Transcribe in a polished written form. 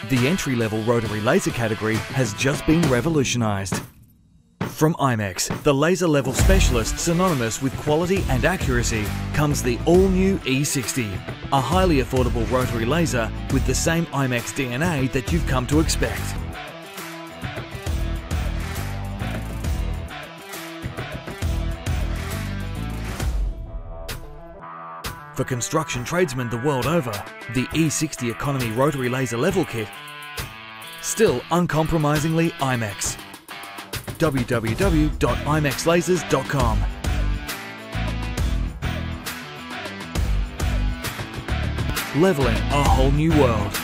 The entry-level rotary laser category has just been revolutionised. From Imex, the laser level specialist synonymous with quality and accuracy, comes the all-new E60, a highly affordable rotary laser with the same Imex DNA that you've come to expect. For construction tradesmen the world over, the E60 Economy Rotary Laser Level Kit, still uncompromisingly Imex. www.imexlasers.com. Leveling a whole new world.